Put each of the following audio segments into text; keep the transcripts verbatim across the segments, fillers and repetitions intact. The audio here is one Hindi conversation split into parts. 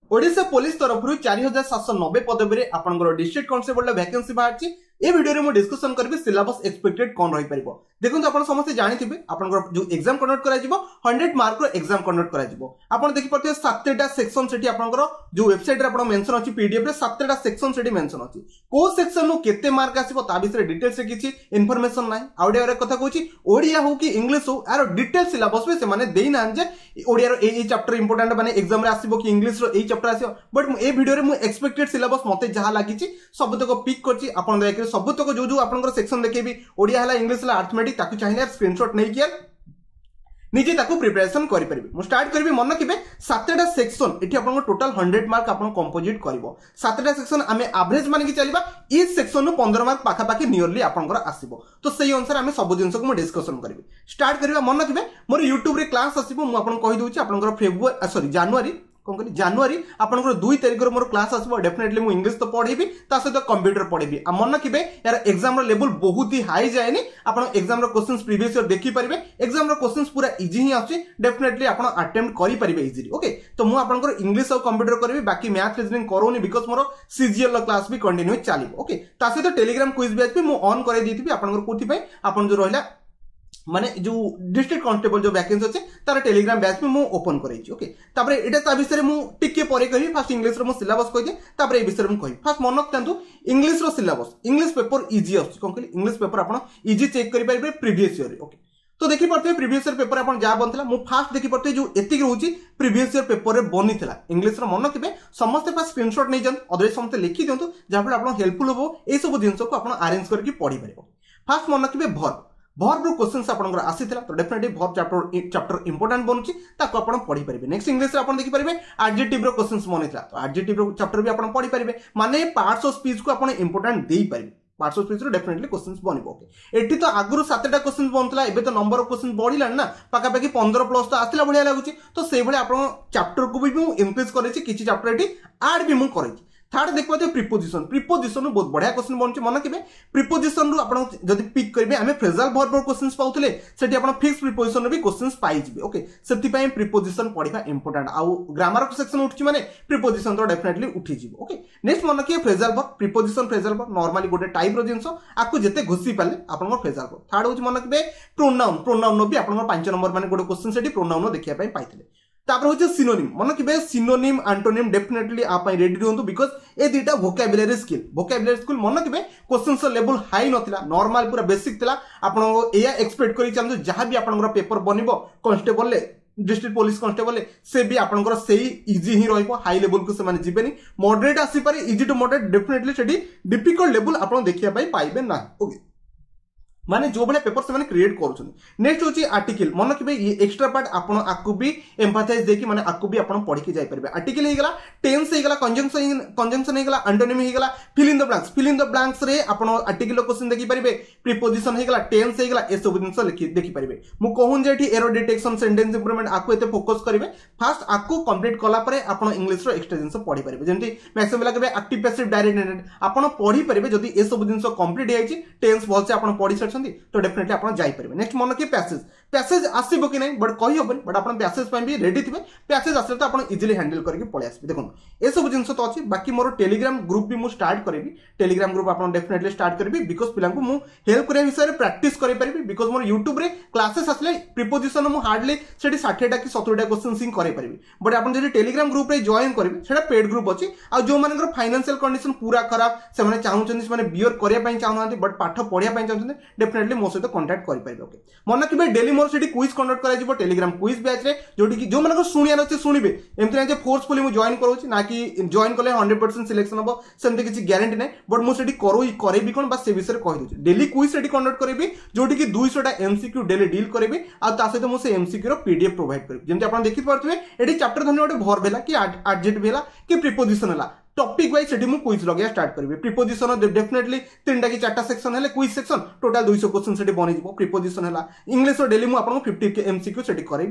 ओडिशा पुलिस तरफ चार हजार सात सौ नब्बे पदवी में आपंकर डिस्ट्रिक्ट कांस्टेबल वैकेंसी बाहर। ए वीडियो रे मु डिस्कशन करबी सिलेबस एक्सपेक्टेड कोन रही परिबो। देखो आपण समस्त जानिथिबे आपनकर जो एग्जाम कंडक्ट करा जिवो सौ मार्क रो एग्जाम कंडक्ट करा जिवो। आपण देखि परते सातटा सेक्शन सेठी आपनकर जो वेबसाइट रे आपण मेंशन अछि पीडीएफ रे सातटा सेक्शन सेठी मेंशन अछि। को सेक्शन नु केते मार्क आसीबो ता विषय डिटेल्स से किछि इंफॉर्मेशन नै। आउडे रे कथा कहूछि ओडिया हो कि इंग्लिश हो आरो डिटेल सिलेबस में से माने देई ना जे ओडिया रो एई चैप्टर इंपोर्टेंट माने एग्जाम रे आसीबो कि इंग्लिश रो एई चैप्टर आसीबो। बट ए वीडियो रे मु एक्सपेक्टेड सिलेबस मते जहा लागिछि सब तक पिक करछि। आपण देख सब तक जो जो आपनकर सेक्शन देखेबी ओडिया हला इंग्लिश हला अर्थमेटिक ताकु चाहिए स्क्रीनशॉट नै किया निजे ताकु प्रिपरेशन करि परिबे। मु स्टार्ट करबी मन रखिबे सातटा सेक्शन एठी आपन टोटल सौ मार्क आपन कंपोजिट करबो। सातटा सेक्शन आमे एवरेज माने कि चलिबा ईच सेक्शन नु पंद्रह मार्क पाखा पाखी नियरली आपनकर आसीबो। तो सही अनुसार आमे सब जिंस को मु डिस्कशन करबी। स्टार्ट करबा मन रखिबे मोर YouTube रे क्लास आसीबो। मु आपन कहि दोछि आपनकर फेब्रुआरी सॉरी जनवरी कौन करी जनवरी आपनकर दो तारिख रो मोर क्लास आसबो। डेफिनेटली मु इंग्लिश तो पढेबी ता सहित कंप्यूटर पढेबी। आ मन रखिबे यार एग्जाम रो लेवल बहुत ही हाई जायनी। आपन एग्जाम रो क्वेश्चंस प्रीवियस ईयर देखि परिबे। एग्जाम रो क्वेश्चंस पूरा इजी ही आछि। डेफिनेटली आपन अटेम्प्ट करि परिबे इजीली। ओके तो मु आपनकर इंग्लिश और कंप्यूटर करबी बाकी मैथ रीजनिंग करोनी बिकॉज़ मोर सीजीएल रो क्लास भी कंटिन्यू चालिबो। ओके ता सहित टेलीग्राम क्विज बैच भी मु ऑन करे देथिबी आपनकर कोथि पय आपन जो रहला माने जो डिस्ट्रिक्ट कांस्टेबल जो वैकेंसी अछि तार टेलीग्राम बैच में मु ओपन करै छी। ओके तापर एटा ता विषय मु टिके परे कहि फर्स्ट इंग्लिश रो मु सिलेबस कहि दे तापर ए विषय मु कहि फर्स्ट मन रखतंतु इंग्लिश रो सिलेबस इंग्लिश पेपर इजी अछि। कोन कहली इंग्लिश पेपर आपण इजी चेक करि परिबे प्रीवियस ईयर रे। ओके तो देखि परते प्रीवियस ईयर पेपर आपण जा बनथला मु फास्ट देखि परते जो एतिक रहउची प्रीवियस ईयर पेपर रे बनिथला इंग्लिश रो मन रखिबे समस्त पास स्क्रीनशॉट नै जन अदर समस्त लिखि दियंतु जाफल आपण हेल्पफुल हो ए सब जिंस को आपण अरेंज करके पढि परिबो। फास्ट मन रखिबे वर्ब वर्ब रो क्वेश्चंस आपनकर आसीतला तो definitely verb chapter chapter important बनुची ताको आपण पढि परिबे। नेक्स्ट इंग्लिश रे आपण देखि परिबे एडजेक्टिव रो क्वेश्चंस बनितला तो एडजेक्टिव रो चैप्टर भी आपण पढि परिबे। माने पार्ट्स ऑफ स्पीच को आपण इंपोर्टेंट देई परिबे। पार्ट्स ऑफ स्पीच रो डेफिनेटली क्वेश्चंस बनिबो। ओके एठी तो आगुरु सातटा क्वेश्चंस बनतला एबे तो नंबर ऑफ क्वेश्चन बढ़िला ना पाका पाकी पंद्रह प्लस तो आतिला बढ़िया लागुची। तो सेही भले आपण चैप्टर को भी मु इंक्रीज करेछि किछि चैप्टर एठी ऐड भी मु करेछि। थर्ड देखो प्रीपोजिशन प्रीपोजिशन बहुत बढ़िया क्वेश्चन बनछि मन रखिबे। प्रीपोजिशन रु आपण जदी पिक करबे आमे फ्रेजल वर्ब रो क्वेश्चंस पाउतले सेठी आपण फिक्स प्रीपोजिशन रो भी क्वेश्चंस पाइ जिबे। ओके सेति पय प्रीपोजिशन पढिबा इंपोर्टेंट आउ ग्रामर को सेक्शन उठछि माने प्रीपोजिशन तो डेफिनेटली उठी जिवो। ओके नेक्स्ट मन रखिए phrasal verb preposition phrasal verb normally गोटे टाइप रो जिंस आकु जते घोसी पाले आपण फ्रेजल वर्ब। थर्ड होछि मन रखिबे प्रोनाउन प्रोनाउन नो भी आपण पांच नंबर माने गोटे क्वेश्चन सेठी प्रोनाउन नो देखिया पय पाइतले। तापर होचे सिनोनिम मन रखिबे सिनोनिम एंटोनिम डेफिनेटली आ पय रेडी रहंतु बिकॉज़ ए दुटा वोकैबुलरी स्किल वोकैबुलरी स्किल मन रखिबे क्वेश्चंस लेवल हाई नथिला नॉर्मल पूरा बेसिक थिला। आपण एया एक्सपेक्ट करि चालु जहां भी आपनकर पेपर बनिबो कांस्टेबल ले डिस्ट्रिक्ट पुलिस कांस्टेबल ले से भी आपनकर सेही इजी ही रहइबो। हाई लेवल को से माने जिबेनी मॉडरेट आसी पारे इजी टू मॉडरेट डेफिनेटली सेठी डिफिकल्ट लेवल आपण देखिया पय पाइबे ना। ओके माने जो बले पेपर से माने क्रिएट करूछन। नेक्स्ट होची आर्टिकल मन रखिबे ये एक्स्ट्रा पार्ट आपण आकु भी एम्फसाइज देकी माने आकु भी आपण पढि के जाय परबे। आर्टिकल हे गेला टेंस हे गेला कंजंक्शन कंजंक्शन हे गेला एंटोनिम हे गेला fill in the blanks fill in the blanks रे आपण आर्टिकल क्वेश्चन देखि परबे प्रीपोजिशन हे गेला टेंस हे गेला ए सब जिंस लिखि देखि परबे। मु कहून जे एठी एरर डिटेक्शन सेंटेंस इंप्रूवमेंट आकु एते फोकस करिवे। फास्ट आकु कंप्लीट कला परे आपण इंग्लिश रो एक्स्ट्रा जिंस पढि परबे जेंति मैक्सिमम लागबे एक्टिव पैसिव डायरेक्ट इंडायरेक्ट आपण पढि परबे। जदी ए सब जिंस कंप्लीट हेछि टेंस बोल से आपण पढि सरछंती तो डेफिनेटली आपण जाई परबे। नेक्स्ट मन के पैसेज पैसेज आसीबो कि नै बट कहि होबन बट आपण पैसेज पय भी रेडी थिबे। पैसेज आसले तो आपण इजीली हैंडल करके पळे आसबे। देखो ए सब जिंस तो अछि बाकी मोर टेलीग्राम ग्रुप भी मु स्टार्ट करबी। टेलीग्राम ग्रुप आपण डेफिनेटली स्टार्ट करबी बिकॉज़ पिलां को मु हेल्प करे विषय रे प्रैक्टिस करि परबी बिकॉज़ मोर YouTube रे क्लासेस आसले प्रीपोजिशन मु हार्डली सेठी साठ टा कि सत्तर टा क्वेश्चन सिंग करे परबी। बट आपण जदि टेलीग्राम ग्रुप रे जॉइन करबी सेटा पेड ग्रुप अछि आ जो मानकर फाइनेंशियल कंडीशन पूरा खराब से माने चाहउछन माने बियर करिया पय चाहउनांती बट पाठ पढिया पय चाहउछन डेफिनेटली मो सहित कांटेक्ट करि परबे। ओके मन रखिबे डेली मोर सेठी क्विज कंडक्ट करा जिवो टेलीग्राम क्विज बैच रे जोटी कि जो मानकर सुनिया अछि सुनिबे एमते जे फोर्सफुली मु जॉइन करूछि ना कि जॉइन कले सौ परसेंट सिलेक्शन हो सेमते किछि गारंटी नै बट मु सेठी करोई करेबी कोन बस से विषय कहि दोछि। डेली क्विज सेठी कंडक्ट करेबी जोटी कि दो सौ टा एमसीक्यू डेली डील करेबी आ ता सहित मु से एमसीक्यू रो पीडीएफ प्रोवाइड करेबी। जेमते आपण देखि पारथुबे एठी चैप्टर धन्य ओटे वर्ब भेला कि एडजेक्टिव भेला कि प्रीपोजिशन भेला टॉपिक वाइज सेठी मु क्विज लगे स्टार्ट करबे। प्रीपोजिशन डेफिनेटली तीन टा कि चार टा सेक्शन हेले क्विज सेक्शन टोटल दो सौ क्वेश्चन सेठी बनि जिवो। प्रीपोजिशन हैला इंग्लिश रो डेली मु आपन पचास के एमसीक्यू सेठी करेबी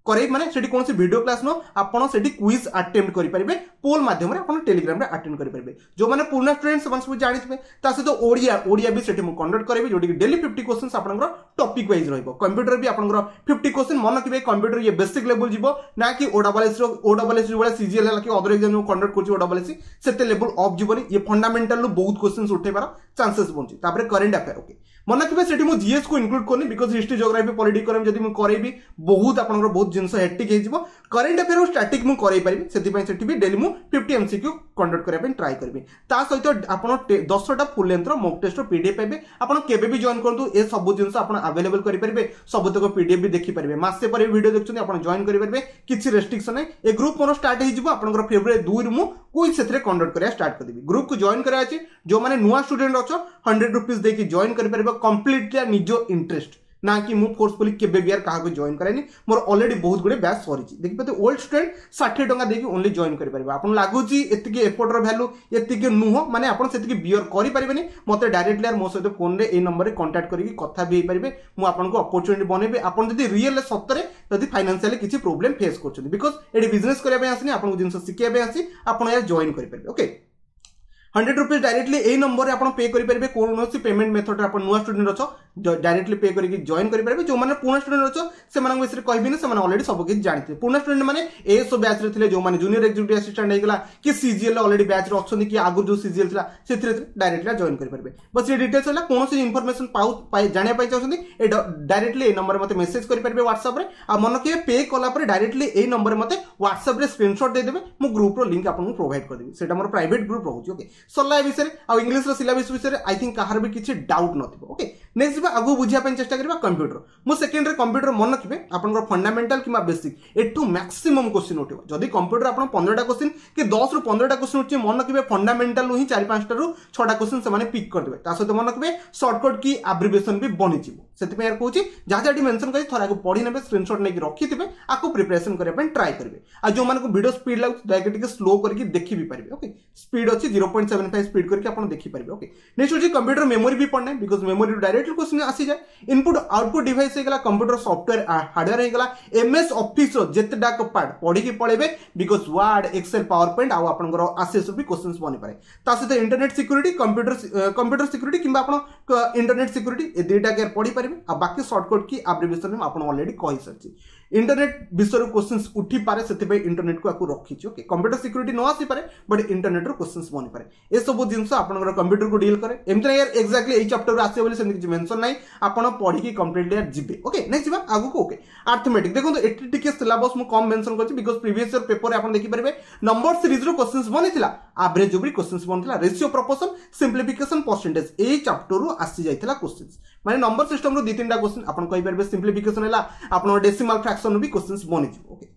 करे माने सेठी कोनसी वीडियो क्लास नो आपण सेठी क्विज अटेम्प्ट करि परिबे पोल माध्यम रे आपण टेलीग्राम रे अटेम्प्ट करि परिबे जो माने पूर्ण स्टूडेंट सब सब जानिथिबे ता से तो ओडिया ओडिया भी सेठी मु कंडक्ट करबे जोटी डेली फिफ्टी क्वेश्चंस आपनकर टॉपिक वाइज रहइबो कंप्यूटर भी आपनकर फिफ्टी क्वेश्चन मन किबे कंप्यूटर ये बेसिक लेवल जीवो ना कि ओडब्ल्यूएस रो ओडब्ल्यूएस वाला सीजीएल हला कि अदर एग्जाम कंडक्ट करछि ओडब्ल्यूएस सेते लेवल ऑफ जीवनी ये फंडामेंटल लो बहुत क्वेश्चंस उठेबार चांसेस बंची तापर करंट अफेयर ओके मन किबे सेठी मु जीएस को इंक्लूड करनी बिकॉज़ हिस्ट्री ज्योग्राफी पॉलिटिकल जदी मु करेबी बहुत आपनकर बहुत जिंस हेक्टिक हे जीवो करंट अफेयर और स्टैटिक मु करई परिबी सेति पय सेठी भी डेली मु फिफ्टी एमसीक्यू कंडक्ट करे पे ट्राई करबी ता सहित आपण दस टा फुल लेंथ रो मॉक टेस्ट रो पीडीएफ पाइबे आपण केबे भी जॉइन करंतु ए सब जिंस आपण अवेलेबल करि परिबे सब तक पीडीएफ भी देखि परिबे मासे पर वीडियो देखछन आपण जॉइन करि परिबे किछि रेस्ट्रिक्शन नै ए ग्रुप मोर स्टार्ट हे जीवो आपनकर फेब्रुआरी दो रु मु कोइ सेथरे कंडक्ट करिया स्टार्ट कर देबी ग्रुप को जॉइन करा अछि जो माने नुवा स्टूडेंट अछो हंड्रेड रुपीस देकी जॉइन करि परिबे कंप्लीटली निजो इंटरेस्ट ना कि मु फोर्सफुली केबे बियार काहा को जॉइन करानी मोर ऑलरेडी बहुत गुडे बैच सरीची देखि पते ओल्ड स्टूडेंट साठ टका देकी ओनली जॉइन करि परिबा आपन लागुची एतिकी एफर्ट रो वैल्यू एतिकी नुह माने आपन सेतिकी बियर करि परिबेनी मते डायरेक्टली यार मो सहित फोन रे ए नंबर रे कांटेक्ट करिकि कथा भी परिबे मु आपन को अपॉर्चुनिटी बनेबे आपन जदी रियल सत्तरे जदी फाइनेंशियली किछि प्रॉब्लम फेस करछथि बिकॉज़ एडी बिजनेस करिया पे आसनी आपन को जिंस सिखिया पे आसी आपन यार जॉइन करि परिबे ओके हंड्रेड रुपीस डायरेक्टली ए नंबर रे आपण पे करि परिबे कोनोसी पेमेंट मेथड रे आपण नुवा स्टूडेंट अछो डायरेक्टली पे करके जॉइन करि परिबे जो माने पूर्ण स्टूडेंट अछो से माने विषय कहबी ने से माने ऑलरेडी सब किछ जानते पूर्ण स्टूडेंट माने एएसओ बैच रे थिले जो माने जूनियर एग्जीक्यूटिव असिस्टेंट हेगला कि सीजीएल ऑलरेडी बैच रे अछन कि आगु जो सीजीएल थिला सेथरे डायरेक्टली जॉइन करि परिबे बस ये डिटेल्स होला कोनोसी इंफॉर्मेशन पाउ पाइ जानिया पाइ चाहछन ए डायरेक्टली ए नंबर मते मेसेज करि परिबे व्हाट्सएप रे आ मन के पे कला पर डायरेक्टली ए नंबर मते व्हाट्सएप रे स्क्रीनशॉट दे देबे मु ग्रुप रो लिंक आपन को प्रोवाइड कर देबी सेटा मोर प्राइवेट ग्रुप रहउची ओके सल्ला विषय आ इंग्लिश रो सिलेबस विषय आई थिंक कहार भी किछि डाउट नथिबो ओके नेक्स्ट बा आगु बुझिया पे चेष्टा करबा कंप्यूटर मु सेकंड रे कंप्यूटर मन रखिबे आपन फंडामेंटल किबा बेसिक एटू मैक्सिमम क्वेश्चन उठिबो जदी कंप्यूटर आपन पंद्रह टा क्वेश्चन कि दस रु पंद्रह टा क्वेश्चन उठी मन रखिबे फंडामेंटल ही चार पांच टा रु छह टा क्वेश्चन से माने पिक कर देबे ता सहित मन रखिबे शॉर्टकट की एब्रिविएशन भी बनि जिवो सेति पे यार कहूची जा जाटी मेंशन करी थरा को पढी नेबे स्क्रीनशॉट नै कि रखिथिबे आको प्रिपरेशन करे पे ट्राई करबे आ जो मन को वीडियो स्पीड लागु दया के स्लो करके देखि भी परिबे ओके स्पीड अछि zero point seven five speed करके आपन देखि परिबे ओके नेक्स्ट होची कंप्यूटर मेमोरी भी पढ़ना बिकॉज़ मेमोरी डायरेक्ट क्वेश्चन आसी जाय इनपुट आउटपुट डिवाइस हे गला कंप्यूटर सॉफ्टवेयर हार्डवेयर हे गला एमएस ऑफिस रो जेते डाक पार्ट पढी के पळेबे because Word Excel PowerPoint आ आपन को आसेस भी क्वेश्चंस बनि पारे ता से internet security computer computer security किबा आपन इंटरनेट सिक्योरिटी ए दुईटा के पढी परिबे आ बाकी शॉर्टकट की एब्रिविएशन में आपन ऑलरेडी कहि सरछि इंटरनेट विषय क्वेश्चंस उठी पारे सेति पे इंटरनेट को आकु रखिछि ओके कंप्यूटर सिक्योरिटी न आसी पारे बट इंटरनेट रो क्वेश्चंस बनि पारे ए सब जिंस आपन कंप्यूटर को डील करे एमते यार एक्जेक्टली एई चैप्टर रो आसी बोली सेमि किछि मेंशन नै आपन पढी की कंप्लीटली यार जिबे ओके नेक्स्ट जिबा आगु को ओके अर्थमेटिक देखो तो एटी टिके सिलेबस मु कम मेंशन करछि बिकॉज़ प्रीवियस ईयर पेपर रे आपन देखि परिबे नंबर सीरीज रो क्वेश्चंस बनिथिला एवरेज जो भी क्वेश्चंस बनिथिला रेशियो प्रोपोर्शन सिंप्लिफिकेशन परसेंटेज एई चैप्टर रो आसी जाइथिला क्वेश्चंस माने नंबर सिस्टम रो दो तीन टा क्वेश्चन आपन कहि परबे सिंप्लिफिकेशन हैला आपन डेसिमल फ्रैक्शन भी क्वेश्चंस बनि जिवो ओके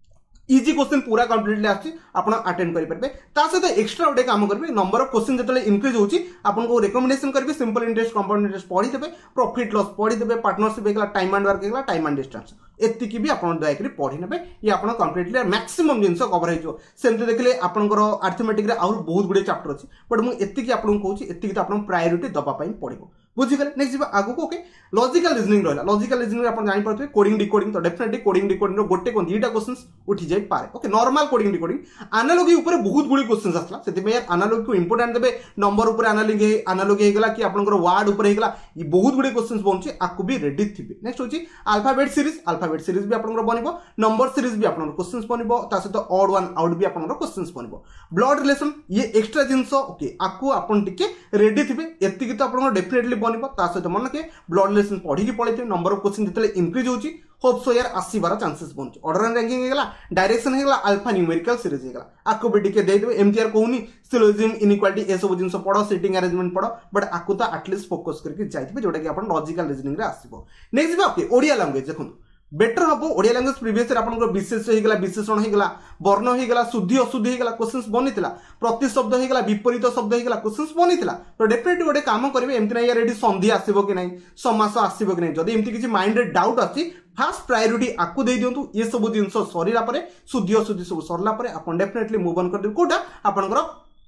इजी क्वेश्चन पूरा कंप्लीटली आछि आपण अटेंड करि परबे ता सहित एक्स्ट्रा ओडे काम करबे नंबर ऑफ क्वेश्चन जतले इंक्रीज होची आपण को रिकमेंडेशन करबे सिंपल इंटरेस्ट कंपाउंड इंटरेस्ट पढी देबे प्रॉफिट लॉस पढी देबे पार्टनरशिप हेगला टाइम एंड वर्क हेगला टाइम एंड डिस्टेंस एति की भी आपण दया करी पढी नेबे ये आपण कंप्लीटली मैक्सिमम जिंस कवर हे जो सेमते देखले आपनकर अर्थमेटिक रे और बहुत गुडे चैप्टर अछि बट मु एति की आपण कहूची एति की त आपण प्रायोरिटी दबा पई पढिबो बुझी गले नेक्स्ट जीवा आगु को ओके लॉजिकल रीजनिंग रहला लॉजिकल रीजनिंग आपण जानि परथबे कोडिंग डिकोडिंग तो डेफिनेटली कोडिंग डिकोडिंग रो गोटे कोन दीटा क्वेश्चंस उठी जाय पारे okay normal coding decoding analogy ऊपर बहुत गुडी क्वेश्चंस आसला सेति में यार एनालॉजी को इंपोर्टेंट देबे नंबर ऊपर एनालॉजी एनालॉजी हेगला कि आपनकर वर्ड ऊपर हेगला ई बहुत गुडी क्वेश्चंस बनछि आकु भी रेडी थिबे नेक्स्ट होची अल्फाबेट सीरीज अल्फाबेट सीरीज भी आपनकर बनिबो नंबर सीरीज भी आपनकर क्वेश्चंस बनिबो ता सहित ऑड वन आउट भी आपनकर क्वेश्चंस बनिबो ब्लड रिलेशन ये एक्स्ट्रा जिंस ओके आकु आपन टिके रेडी थिबे एति की तो आपनकर डेफिनेटली बनिबो ता सहित मन के ब्लड रिलेशन पढी की पळैते नंबर ऑफ क्वेश्चन जतले इंक्रीज होची होप सो यार आसीबार चांसेस बन्छ ऑर्डर एंड रैंकिंग हेगला डायरेक्शन हेगला अल्फा न्यूमेरिकल सीरीज हेगला आकु बेटी के दे देबे एमटीआर कोहुनी सिलोजिज्म इनइक्वालिटी ए सब जिंस पढो सेटिंग अरेंजमेंट पढो बट आकु तो एटलीस्ट फोकस करके जाइथिबे जोटा कि आपण लॉजिकल रीजनिंग रे आसीबो नेक्स्ट बा ओके ओडिया लैंग्वेज देखो बेटर हबो ओडिया लैंग्वेज प्रीवियस रे आपन को विशेष हेगला विशेषण हेगला वर्ण हेगला शुद्धि अशुद्धि हेगला क्वेश्चंस बनितिला प्रति शब्द हेगला विपरीत शब्द हेगला क्वेश्चंस बनितिला तो डेफिनेटली गोटे काम करिवे एमति नै यार रेडी संधि आसीबो कि नै समास आसीबो कि नै जदी एमति किछि माइंड रे डाउट आछि फर्स्ट प्रायोरिटी आकु दे दियंतु ये सब जिंस सरीला परे शुद्धि अशुद्धि सब सरला परे आपन डेफिनेटली मूव ऑन कर दिबो कोटा आपनकर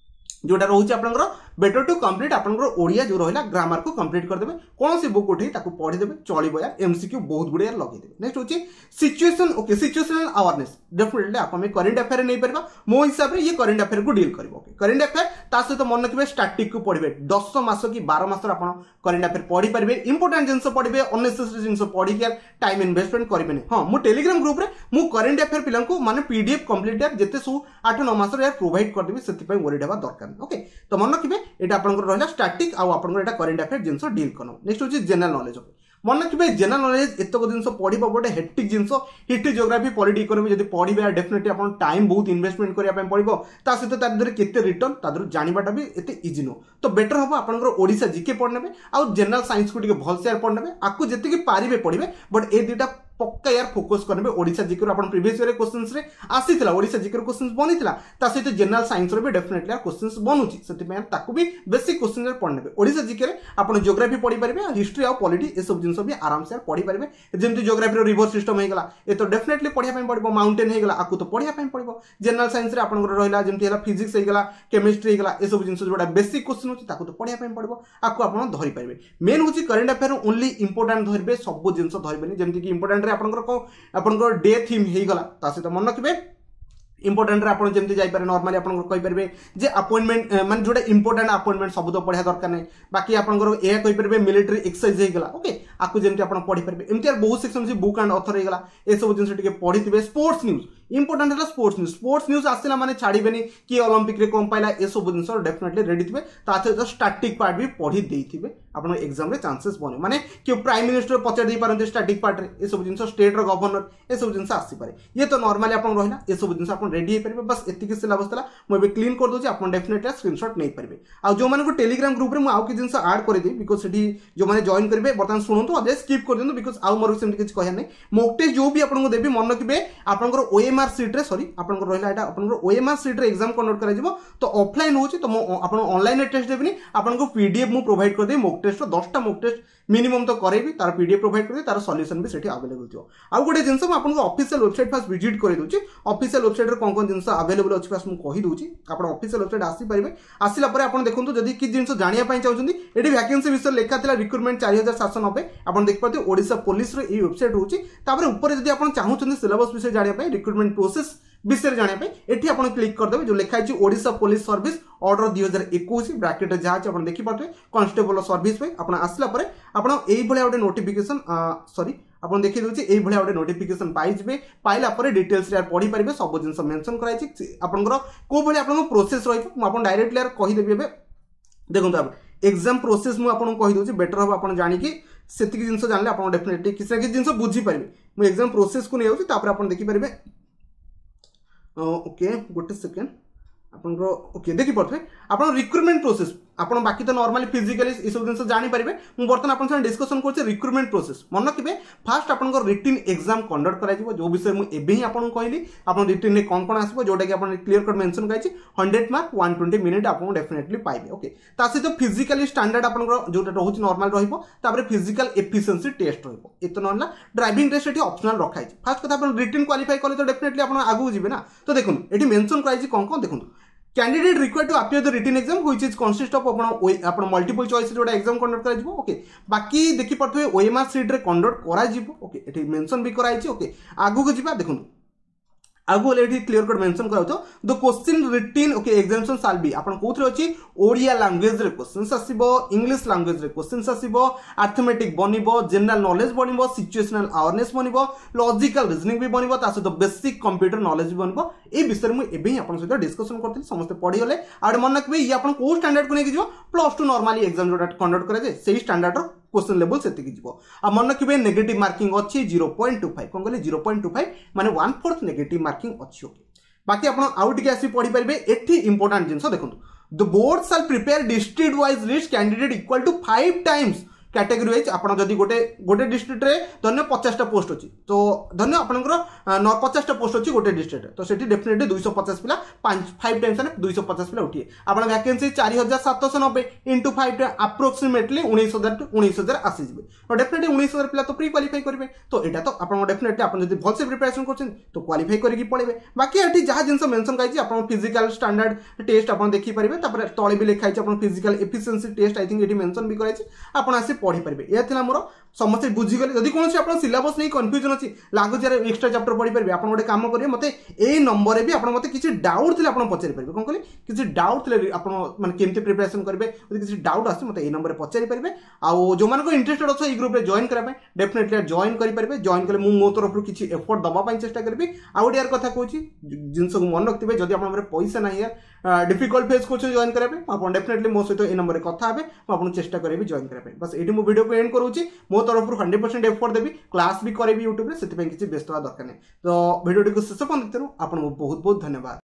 जोटा रोचे आपनकर बेटर टू कंप्लीट आपनकर ओडिया जो रहिला ग्रामर को कंप्लीट कर देबे कोन से बुक उठे ताको पढ़ी देबे चलिबो यार एमसीक्यू बहुत गुडे यार लगे देबे नेक्स्ट होची situation okay situational awareness definitely आप हमें करंट अफेयर नहीं परबा मो हिसाब रे ये करंट अफेयर को डील करबो ओके करंट अफेयर ता सहित मन रखिबे स्टैटिक को पढ़िबे दस मास की बारह मास आपण करंट अफेयर पढ़ी परबे इंपोर्टेंट जिंस पढ़िबे अननेसेसरी जिंस पढ़ी के टाइम इन्वेस्टमेंट करबे हां मु टेलीग्राम ग्रुप रे मु करंट अफेयर पिलां को माने पीडीएफ कंप्लीट यार जते सु आठ नौ मास रे यार प्रोवाइड कर देबे सेति पय वरीड हेबा दरकार ओके तो मन रखिबे एटा आपनकर रहला स्टैटिक आ आपनकर एटा करंट अफेयर जिंस डील करनो नेक्स्ट होची जनरल नॉलेज ओके मन रखिबे जनरल नॉलेज एतक जिंस पढ़िबो गोटे हेक्टिक जिंस हिस्ट्री ज्योग्राफी पॉलिटी इकोनॉमी जदी पढ़िबे डेफिनेटली आपन टाइम बहुत इन्वेस्टमेंट करिया पय पड़िबो ता सहित तार दरे केते रिटर्न तादर जानिबाटा भी एते इजी नो तो बेटर हबो आपनकर ओडिसा जीके पढ़नेबे आ जनरल साइंस को टिके भल से पढ़नेबे आकु जति कि पारिबे पढ़िबे बट ए दुटा पक्का यार फोकस करबे ओडिसा जीके अपन प्रीवियस ईयर क्वेश्चंस रे आसीथिला ओडिसा जीके क्वेश्चंस बनिथिला ता सहित जनरल साइंस रे भी डेफिनेटली यार क्वेश्चंस बनउची सेति में ताकू भी बेसिक क्वेश्चन रे पढ़नेबे ओडिसा जीके रे अपन ज्योग्राफी पढ़ी परिबे हिस्ट्री आ पॉलिटी ए सब जिंस भी आराम से पढ़ी परिबे जेमति ज्योग्राफी रो रिवर सिस्टम हे गला ए तो डेफिनेटली पढ़िया पय पड़िबो माउंटेन हे गला आकु तो पढ़िया पय पड़िबो जनरल साइंस रे अपन रहला जेमति हला फिजिक्स हे गला केमिस्ट्री हे गला ए सब जिंस जोडा बेसिक क्वेश्चन होची ताकु तो पढ़िया पय पड़िबो आकु अपन धरि परिबे मेन होची करंट अफेयर ओनली इंपोर्टेंट धरिबे सब जिंस धरिबेनी जेमति कि इंपोर्टेंट रे अपन को आपनकर डे थीम हे गला ता सहित मन रखिबे इंपोर्टेंट रे आपण जेमति जाई पारे नॉर्मली आपण कहि परबे जे अपॉइंटमेंट माने जोडा इंपोर्टेंट अपॉइंटमेंट सब तो पढिया दरकार नै बाकी आपण ए कहि परबे मिलिटरी एक्सरसाइज हे गला ओके आकु जेमति आपण पढि परबे एमति यार बहुत सेक्शन से बुक एंड ऑथर हे गला ए सब जिंस टिके पढिथिबे स्पोर्ट्स न्यूज इंपोर्टेंट है स्पोर्ट्स न्यूज स्पोर्ट्स न्यूज आसिला माने छाड़ीबेनी कि ओलंपिक रे कोन पाइला ए सब जिंस डेफिनेटली रेडी थिबे ता सहित स्टैटिक पार्ट भी पढि देइथिबे आपण एग्जाम रे चांसेस बने माने कि प्राइम मिनिस्टर पचार दे पारंते स्टैटिक पार्ट रे ए सब जिंस स्टेट रो गवर्नर ए सब जिंस आसी पारे ये तो नॉर्मली आपण रहिला ए सब जिंस आपण रेडी हे परबे बस एतिके सिलेबस तला मो बे क्लीन कर दोची आपण डेफिनेटली स्क्रीनशॉट नै परबे आ जो माने को टेलीग्राम ग्रुप रे मो आउ कि जिंस ऐड कर दे बिकॉज़ सेठी जो माने जॉइन करबे बर्तन सुनंतु अदे स्किप कर दियंतु बिकॉज़ आउ मोर सेमति किछ कहया नै मॉक टेस्ट जो भी आपण को देबी मन रखिबे आपनकर ओएमआर सीट रे सॉरी आपनकर रहला एटा आपनकर ओएमआर सीट रे एग्जाम कंडक्ट करा जिवो तो ऑफलाइन होची तो आपण ऑनलाइन टेस्ट देबनी आपनको पीडीएफ मु प्रोवाइड कर दे मॉक टेस्ट रो दस टा मॉक टेस्ट मिनिमम तो करेबी तार पीडीएफ प्रोवाइड कर दे तार सॉल्यूशन भी सेठी अवेलेबल थियो आ गोटे जिंस म आपनको ऑफिशियल वेबसाइट फास्ट विजिट करि दोची ऑफिशियल वेबसाइट रे कोन कोन जिंस अवेलेबल अछि फास्ट म कहि दोची आपण ऑफिशियल वेबसाइट आसी परिबे आसिला परे आपण देखंतु जदी कि जिंस जानिया पय चाहउछंदी एडी वैकेंसी विषय लेखा थिला रिक्रूटमेंट चार हजार सात सौ नब्बे आपण देख पाते ओडिसा पुलिस रे ई वेबसाइट होची तापर ऊपर जदी आपण चाहउछंदी सिलेबस विषय जानिया पय रिक्रूटमेंट प्रोसेस विषय जानिया पय एठी आपण क्लिक कर देबे जो लेखा अछि ओडिसा पुलिस सर्विस ऑर्डर दो हज़ार इक्कीस ब्रैकेट रे जा अछि आपण देखि पाते कांस्टेबल सर्विस पे आपण आसला परे आपण एई भले ओडे नोटिफिकेशन सॉरी आपण देखि दोछि एई भले ओडे नोटिफिकेशन पाइ जबे पाइला परे डिटेल्स रे पढि परिबे सब जिंस मेंशन कराइ छि आपनकर को भले आपन प्रोसेस रहिबो म आपण डायरेक्टली यार कहि देबे बे देखंतु आप एग्जाम प्रोसेस मु आपण कहि दोछि बेटर हो आपण जानि कि सेति जिंस जानले आपण डेफिनेटली किसी कि जिंस बुझी परिबे मु एग्जाम प्रोसेस को नै होछि तापर आपण देखि परिबे ओके गोटे सेकेंड आपण ओके देखि पड़थे आपण रिक्रूटमेंट प्रोसेस आपण बाकी तो नॉर्मली फिजिकली ई सब जिंस जानि परिबे मु बर्तन आपण से डिस्कशन करछे रिक्रूटमेंट प्रोसेस मन रखिबे फास्ट आपण रिटन एग्जाम कंडक्ट करा जिवो जो विषय मु एबे ही आपण कहली आपण रिटन रे कोन कोन आसीबो जोटा कि आपण क्लियर कट मेंशन काइछि हंड्रेड मार्क एक सौ बीस मिनिट आपण डेफिनेटली पाइबे ओके ता से तो फिजिकली स्टैंडर्ड आपण जोटा रहउछि नॉर्मल रहिबो तापर फिजिकल एफिशिएंसी टेस्ट रहिबो एतो नला ड्राइविंग टेस्ट एठी ऑप्शनल रखाइछि फास्ट कथा आपण रिटन क्वालिफाई करले तो डेफिनेटली आपण आगु जिबे ना तो देखुन एठी मेंशन कराइछि कोन कोन देखुन candidate required to appear the written exam which is consist of अपन अपन मल्टीपल चॉइस जोटा एग्जाम कंडक्ट करा जिवो ओके बाकी देखि पड़थवे ओएमआर सीट रे कंडक्ट करा जिवो ओके एठी मेंशन भी कराइछि ओके आगु को जिबा देखुन आगु एठी क्लियर कट मेंशन कराउतो the question written okay examination shall be अपन कोथरे अछि ओडिया लैंग्वेज रे क्वेश्चंस आसीबो इंग्लिश लैंग्वेज रे क्वेश्चंस आसीबो अरिथमेटिक बनिबो जनरल नॉलेज बनिबो सिचुएशनल अवेयरनेस बनिबो लॉजिकल रीजनिंग भी बनिबो ता सहित बेसिक कंप्यूटर नॉलेज भी बनिबो ए विषय मु एबे ही अपन सहित डिस्कशन करथि समस्त पढि गले आड मन रखबे ये अपन को स्टैंडर्ड को नै जिवो प्लस टू नॉर्मली एग्जाम जोटा कंडक्ट करे जे सेही स्टैंडर्ड रो क्वेश्चन लेवल सेति की जिवो आ मन रखबे नेगेटिव मार्किंग अछि ज़ीरो पॉइंट टू फाइव कोन कहले ज़ीरो पॉइंट टू फाइव माने वन फोर्थ नेगेटिव मार्किंग अछि ओके बाकी आपण आउट के आसी पढि परिबे एठी इंपोर्टेंट जिंस देखंतु the board shall prepare district wise list candidate equal to five times category wise आपण जदि गोटे गोटे डिस्ट्रिक्ट रे धन्य पचास टा पोस्ट अछि तो धन्य आपनकर पचास टा पोस्ट अछि गोटे डिस्ट्रिक्ट तो सेठी डेफिनेटली दो सौ पचास पिला पाँच टाइम्स ने दो सौ पचास पिला उठिए आपण वैकेंसी चार हजार सात सौ नब्बे इंटू फाइव अप्रोक्सीमेटली उन्नीस हजार टू उन्नीस हजार आसी जिवे तो डेफिनेटली उन्नीस हजार पिला तो प्री क्वालिफाई करेंगे तो एटा तो आपण डेफिनेटली आपण जदि भल से प्रिपरेशन करछन तो क्वालिफाई करके पड़ेबे बाकी एठी जहा जिंस मेंशन काई आपण फिजिकल स्टैंडर्ड टेस्ट आपण देखि परिबे तापर तळे भी लिखाई आपण physical efficiency test I think एठी मेंशन भी कराई आपण आसी पढ़ी परिबे या थिला मोर समस्त बुझी गले जदि कोनसे आपण सिलेबस नै कंफ्यूजन अछि लागु जे एक्स्ट्रा चैप्टर पढ़ी परिबे आपण गोटे काम करिवे मते ए नंबर रे भी आपण मते किछि डाउट थिले आपण पचारि परिबे कोन कहली किछि डाउट थिले आपण माने केमते प्रिपरेशन करबे यदि किछि डाउट आसी मते ए नंबर रे पचारि परिबे आ जो मान को इंटरेस्टेड अछ ए ग्रुप रे जॉइन करा पय डेफिनेटली जॉइन करि परिबे जॉइन कले मु मो तरफ किछि एफर्ट दबा पय चेष्टा करबी आ ओडी यार कथा कहूची जिंस को मन रखतिबे जदि आपण हमरे पैसा नाही यार डिफिकल्ट फेस को जॉइन करा पय आपण डेफिनेटली मो सहित ए नंबर रे कथा हेबे आपण चेष्टा करबी जॉइन करा पय बस एडी मु वीडियो को एंड करूची मो तरफ हंड्रेड परसेंट एफर्ट देबी क्लास भी करेबी यूट्यूब रे सेति पय किछि व्यस्त दरकार नै तो वीडियो को शेष पर्यंत देखिरु आपण बहुत बहुत धन्यवाद।